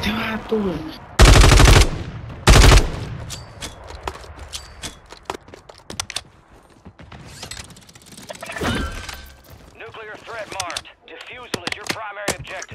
Teatro. Nuclear threat marked. Defusal is your primary objective.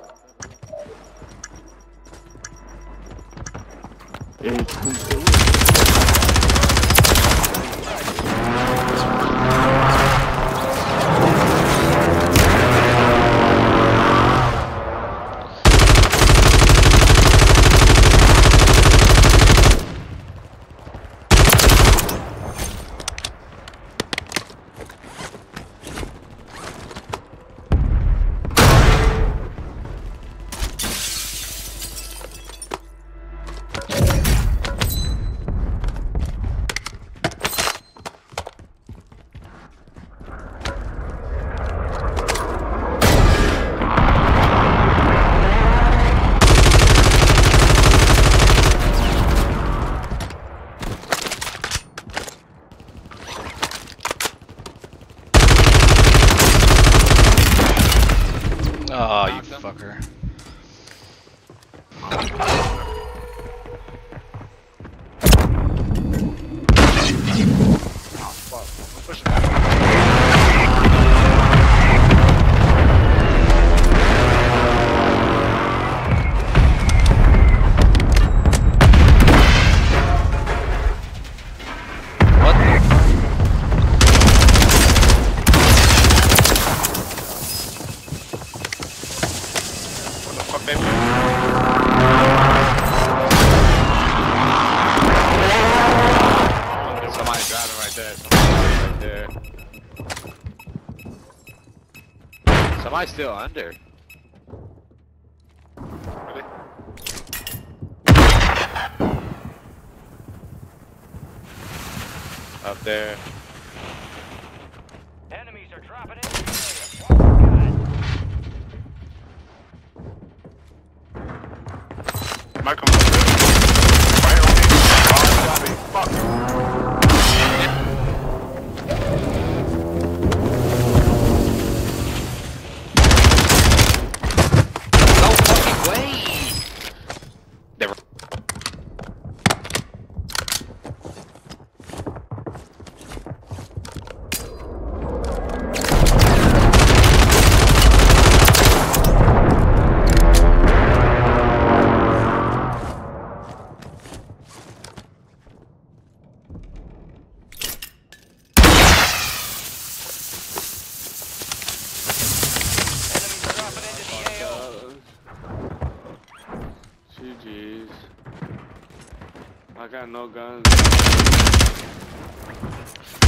Oh, you fucker. Somebody driving right there. Somebody right there. Somebody's still under. Really? Up there. Enemies are dropping into the area. Michael, fire on me. Fuck. No fucking way! GG's. I got no guns.